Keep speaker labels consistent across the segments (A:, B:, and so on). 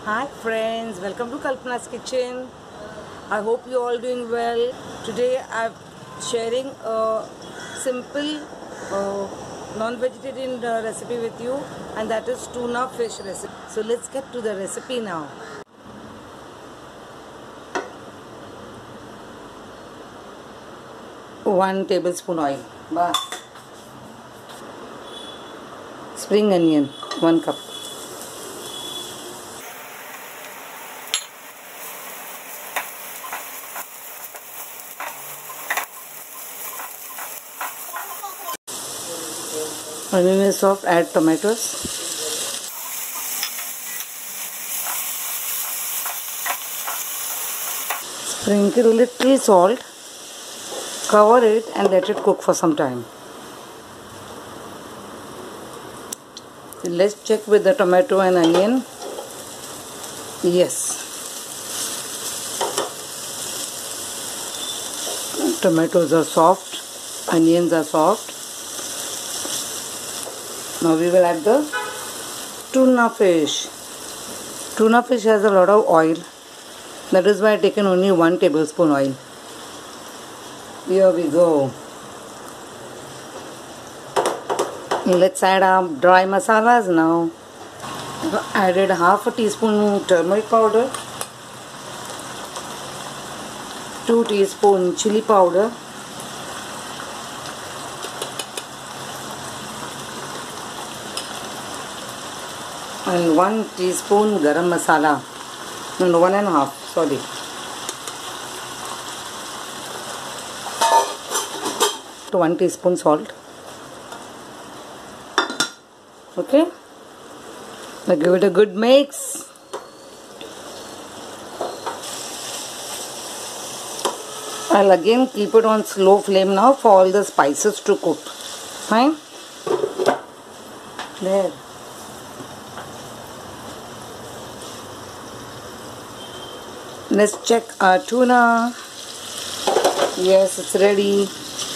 A: Hi friends, welcome to Kalpana's Kitchen. I hope you all doing well. Today I'm sharing a simple non-vegetarian recipe with you, and that is tuna fish recipe. So let's get to the recipe now. One tablespoon oil. Spring onion, 1 cup. Onion is soft, add tomatoes. Sprinkle little salt, cover it and let it cook for some time. Let's check with the tomato and onion. Yes, tomatoes are soft, onions are soft. Now we will add the tuna fish. Tuna fish has a lot of oil. That is why I taken only 1 tablespoon oil. Here we go. Let's add our dry masalas now. Added half a teaspoon turmeric powder, 2 teaspoon chili powder, and 1 teaspoon garam masala. No, 1.5, sorry. To 1 teaspoon salt. Okay. Now give it a good mix. I'll again keep it on slow flame now for all the spices to cook. Fine. There. Let's check our tuna. Yes, it's ready.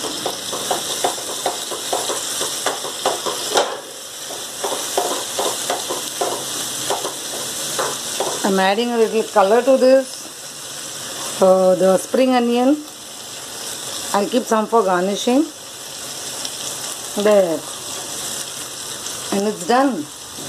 A: I'm adding a little color to this. The spring onion. I'll keep some for garnishing. There. And it's done.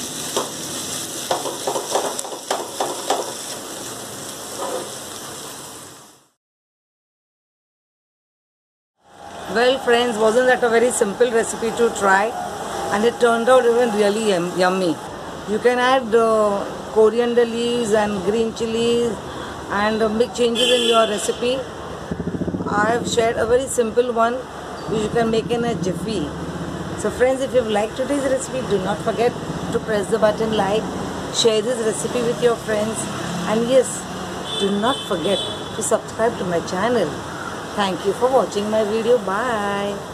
A: Well friends, wasn't that a very simple recipe to try? And it turned out even really yummy. You can add coriander leaves and green chilies and make changes in your recipe. I have shared a very simple one which you can make in a jiffy. So friends, if you've liked today's recipe, do not forget to press the button like, share this recipe with your friends, and yes, do not forget to subscribe to my channel. Thank you for watching my video. Bye.